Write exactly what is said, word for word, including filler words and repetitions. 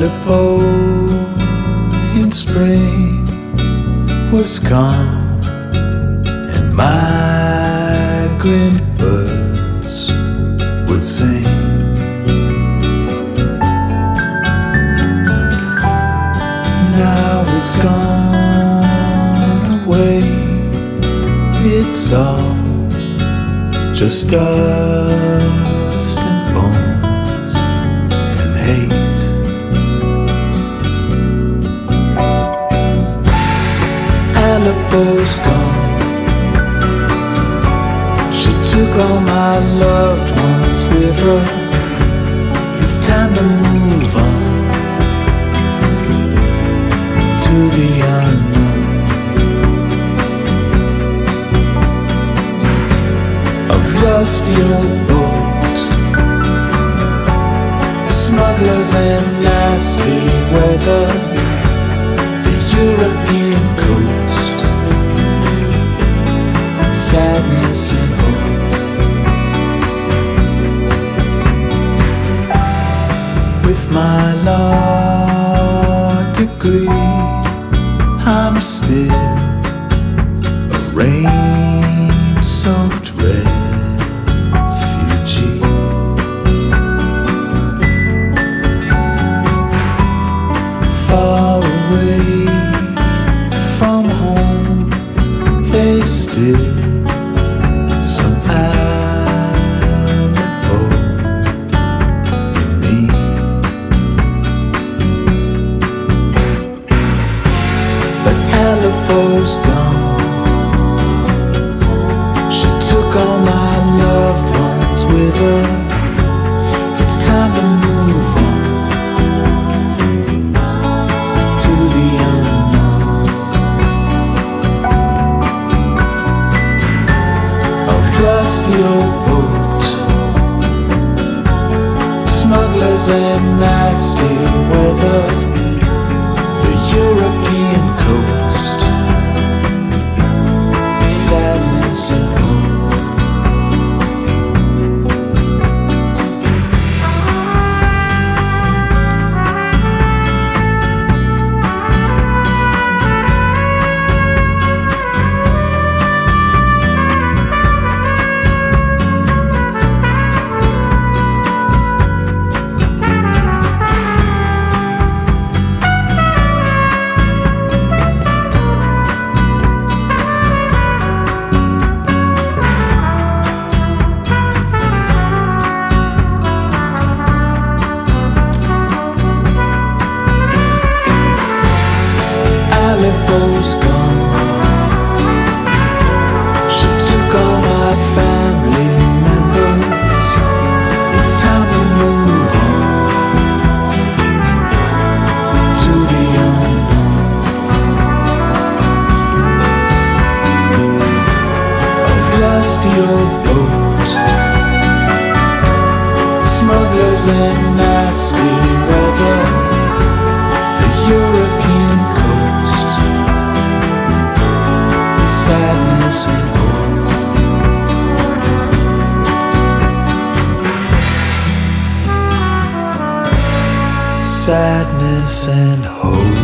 Aleppo in spring was calm, and migrant birds would sing. Now it's gone away, it's all just dust and bones and hate. Aleppo's gone. She took all my loved ones with her. It's time to move on to the unknown. A rusty old boat, smugglers and nasty weather, the European coast, sadness and hope. With my law degree, I'm still a rain-soaked refugee. Far away from home, there's still some Aleppo in me. But Aleppo's gone. She took all my loved ones with her. It's time to move on to the unknown. A rusty old boat, smugglers and nasty weather, the European coast, sadness and hope. Aleppo's gone. She took all my family members. It's time to move on to the unknown. A rusty old boat, smugglers and nasty weather, the European coast, sadness and hope. Sadness and hope.